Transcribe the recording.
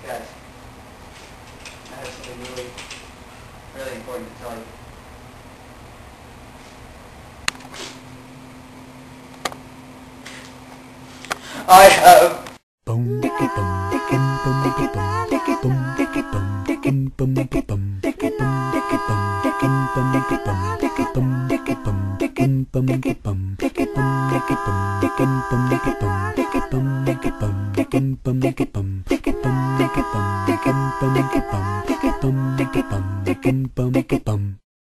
because I have something really, really important to tell you. I have Bum